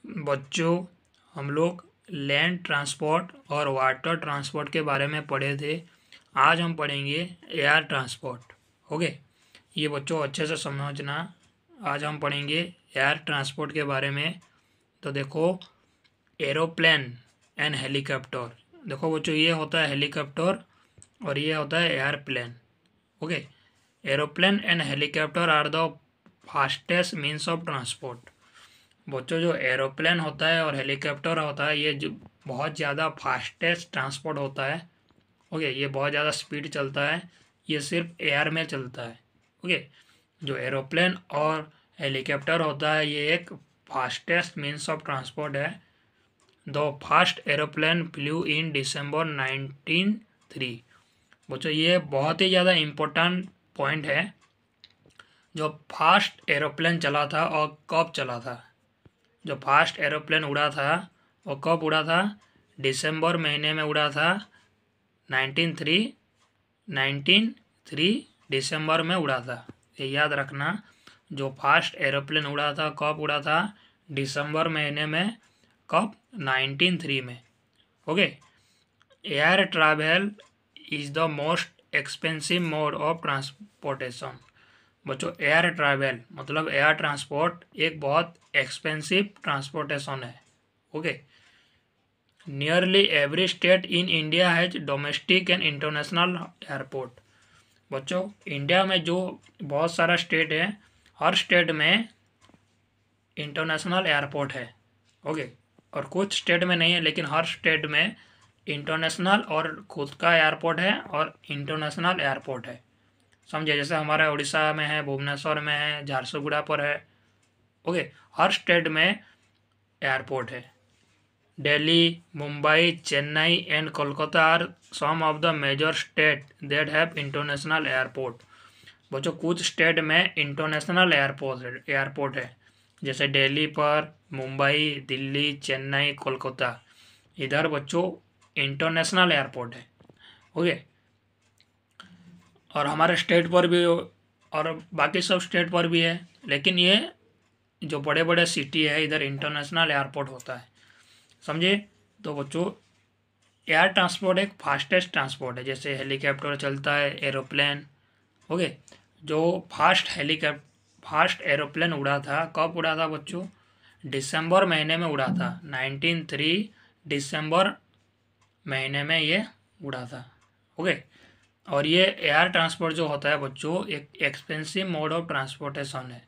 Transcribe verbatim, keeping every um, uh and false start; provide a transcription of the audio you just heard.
बच्चों, हम लोग लैंड ट्रांसपोर्ट और वाटर ट्रांसपोर्ट के बारे में पढ़े थे। आज हम पढ़ेंगे एयर ट्रांसपोर्ट। ओके, ये बच्चों अच्छे से समझना। आज हम पढ़ेंगे एयर ट्रांसपोर्ट के बारे में। तो देखो, एरोप्लेन एंड हेलीकॉप्टर। देखो बच्चों, ये होता है हेलीकॉप्टर और ये होता है airplane. Okay, aeroplane and helicopter are the fastest means of transport. बच्चों, जो एरोप्लेन होता है और हेलीकॉप्टर होता है, ये जो बहुत ज़्यादा फास्टेस्ट ट्रांसपोर्ट होता है। ओके, ये बहुत ज़्यादा स्पीड चलता है, ये सिर्फ एयर में चलता है। ओके, जो एरोप्लेन और हेलीकॉप्टर होता है, ये एक फास्टेस्ट मीन्स ऑफ ट्रांसपोर्ट है। The fast aeroplane flew in December nineteen three. बच्चों, ये बहुत ही ज़्यादा इम्पोर्टेंट पॉइंट है। जो फास्ट एरोप्लेन चला था और कब चला था? जो फास्ट एरोप्लेन उड़ा था वो कब उड़ा था? दिसंबर महीने में उड़ा था। नाइनटीन थ्री नाइनटीन थ्री दिसंबर में उड़ा था। ये याद रखना। जो फास्ट एरोप्लेन उड़ा था कब उड़ा था? दिसंबर महीने में। कब? नाइनटीन थ्री में। Okay, air travel is the most expensive mode of transportation. बच्चों, एयर ट्रैवल मतलब एयर ट्रांसपोर्ट एक बहुत एक्सपेंसिव ट्रांसपोर्टेशन है। Okay, nearly every state in India has domestic and international airport. बच्चों, इंडिया में जो बहुत सारा स्टेट है, हर स्टेट में इंटरनेशनल एयरपोर्ट है। ओके, और कुछ स्टेट में नहीं है, लेकिन हर स्टेट में इंटरनेशनल और खुद का एयरपोर्ट है और इंटरनेशनल एयरपोर्ट है। समझे? जैसे हमारा उड़ीसा में है, भुवनेश्वर में है, झारसुगुड़ा पर है। ओके, हर स्टेट में एयरपोर्ट है। Delhi, Mumbai, Chennai and Kolkata are some of the major state that have international airport. बच्चों, कुछ स्टेट में इंटरनेशनल एयरपोर्ट एयरपोर्ट है, जैसे दिल्ली पर, मुंबई, दिल्ली, चेन्नई, कोलकाता, इधर बच्चों इंटरनेशनल एयरपोर्ट है। ओके, और हमारे स्टेट पर भी और बाकी सब स्टेट पर भी है, लेकिन ये जो बड़े बड़े सिटी है, इधर इंटरनेशनल एयरपोर्ट होता है। समझे? तो बच्चों, एयर ट्रांसपोर्ट एक फास्टेस्ट ट्रांसपोर्ट है। जैसे हेलीकॉप्टर चलता है, एरोप्लेन। ओके, जो फास्ट हेलीकॉप्टर फास्ट एरोप्लेन उड़ा था, कब उड़ा था बच्चों? दिसंबर महीने में उड़ा था। नाइनटीन थ्री दिसंबर महीने में ये उड़ा था। ओके, और ये एयर ट्रांसपोर्ट जो होता है बच्चों, एक एक्सपेंसिव मोड ऑफ ट्रांसपोर्टेशन है।